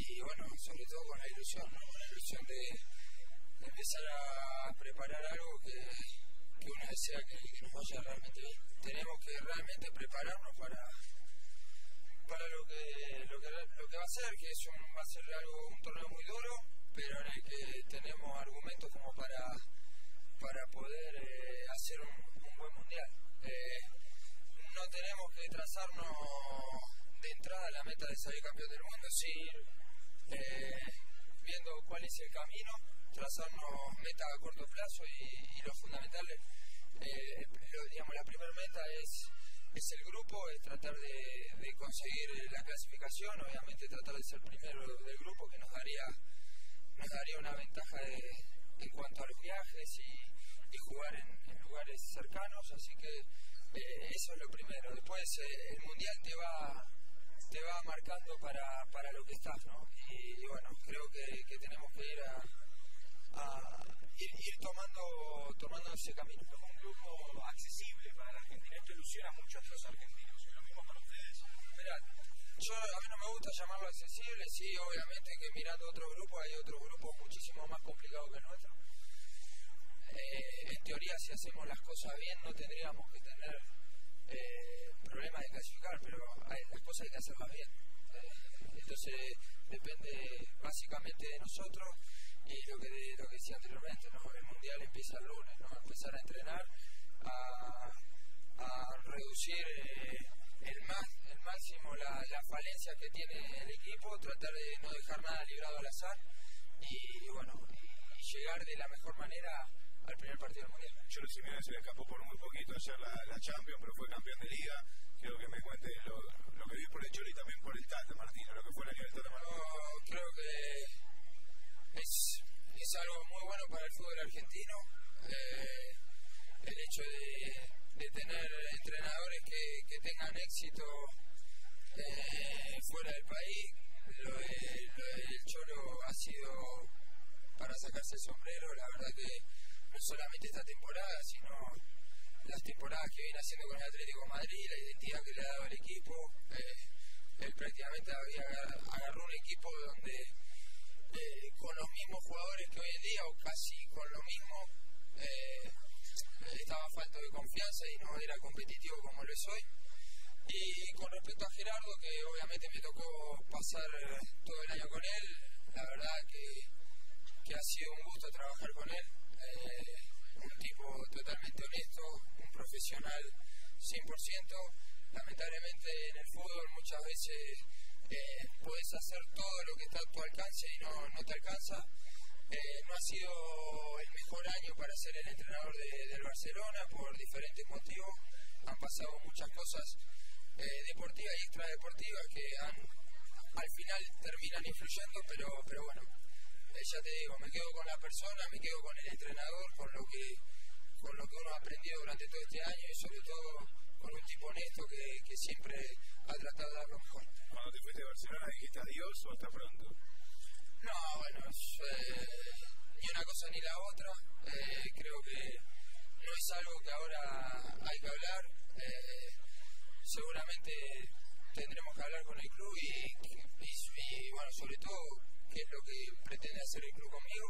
y bueno, sobre todo con la ilusión, ¿no? Con la ilusión de empezar a preparar algo que uno desea que nos vaya realmente bien. Tenemos que realmente prepararnos para lo que va a ser, que va a ser un torneo muy duro, pero en el que tenemos argumentos como para poder hacer un buen mundial. No tenemos que trazarnos de entrada la meta de salir campeón del mundo, sí viendo cuál es el camino, trazarnos metas a corto plazo y lo fundamental, la primera meta es el grupo, es tratar de conseguir la clasificación, obviamente tratar de ser primero del grupo, que nos daría una ventaja en cuanto a los viajes y jugar en lugares cercanos, así que eso es lo primero. Después el mundial te va marcando para lo que estás, ¿no? Y bueno, creo que tenemos que ir ir tomando ese camino. Es un grupo accesible para la Argentina, esto ilusiona mucho a los argentinos, ¿es lo mismo para ustedes? Mirá, a mí no me gusta llamarlo accesible, sí, obviamente que mirando otro grupo hay otros grupos muchísimo más complicados que el nuestro. En teoría, si hacemos las cosas bien, no tendríamos que tener problemas de clasificar, pero las cosas hay que hacerlas bien. Entonces depende básicamente de nosotros y lo que decía anteriormente, ¿no? El mundial empieza el lunes, ¿no? Empezar a entrenar, a reducir el máximo las falencias que tiene el equipo, tratar de no dejar nada librado al azar y bueno, y llegar de la mejor manera al primer partido del mundial. Cholo Simeone se le escapó por muy poquito ayer la Champions, pero fue campeón de Liga. Quiero que me cuente lo que vi por el Cholo y también por el Tata Martino, lo que fue el año del Tata Martino. Creo que es algo muy bueno para el fútbol argentino, el hecho de tener entrenadores que tengan éxito fuera del país. Lo del Cholo ha sido para sacarse el sombrero, la verdad que no solamente esta temporada, sino las temporadas que viene haciendo con el Atlético de Madrid, la identidad que le ha dado al equipo. Él prácticamente agarró un equipo donde con los mismos jugadores que hoy en día, o casi con lo mismo, estaba falto de confianza y no era competitivo como lo es hoy. Y con respecto a Gerardo, que obviamente me tocó pasar todo el año con él, la verdad que ha sido un gusto trabajar con él, un tipo totalmente honesto, un profesional 100%. Lamentablemente en el fútbol muchas veces puedes hacer todo lo que está a tu alcance y no te alcanza. No ha sido el mejor año para ser el entrenador del Barcelona por diferentes motivos. Han pasado muchas cosas deportivas y extradeportivas que al final terminan influyendo, pero bueno, ya te digo, me quedo con la persona, me quedo con el entrenador, con lo que uno ha aprendido durante todo este año y sobre todo con un tipo honesto que siempre ha tratado de dar lo mejor. Cuando te fuiste de Barcelona, ¿dijiste adiós o hasta pronto? No, bueno, ni una cosa ni la otra. Creo que no es algo que ahora hay que hablar. Seguramente tendremos que hablar con el club y bueno, sobre todo qué es lo que pretende hacer el club conmigo.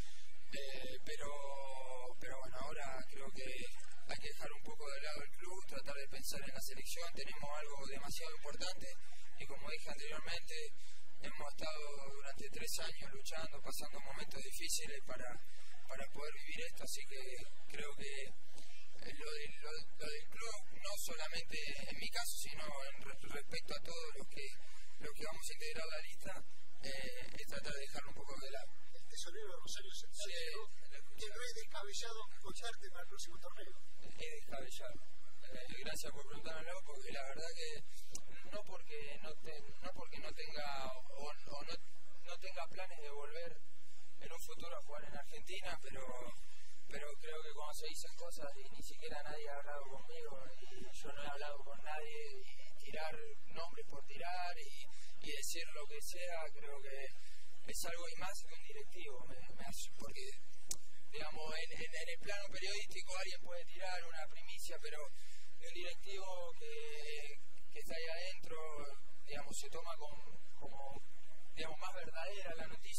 Pero bueno, ahora creo que hay que dejar un poco de lado el club, tratar de pensar en la selección. Tenemos algo demasiado importante y como dije anteriormente, hemos estado durante 3 años luchando, pasando momentos difíciles para poder vivir esto, así que creo que lo del club, no solamente en mi caso, sino respecto a todos los que vamos a integrar la lista, es tratar de dejarlo un poco de lado. El tesorero de Rosario Central, que no es descabellado contarte para el próximo torneo. Es descabellado. Gracias por preguntármelo, porque la verdad que no porque no tenga o no tenga planes de volver en un futuro a jugar en Argentina, pero creo que cuando se dicen cosas y ni siquiera nadie ha hablado conmigo y yo no he hablado con nadie, y tirar nombres por tirar y decir lo que sea, creo que es algo y más que un directivo, porque digamos en el plano periodístico alguien puede tirar una primicia, pero un directivo que está ahí adentro, digamos, se toma como digamos, más verdad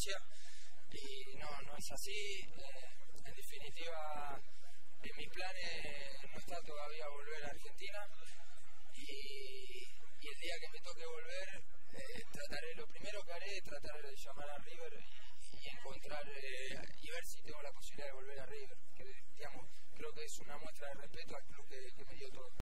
justicia y no es así. En definitiva, en mis planes no está todavía volver a Argentina y el día que me toque volver trataré, lo primero que haré es tratar de llamar a River y encontrar y ver si tengo la posibilidad de volver a River, que digamos, creo que es una muestra de respeto al club que me dio todo.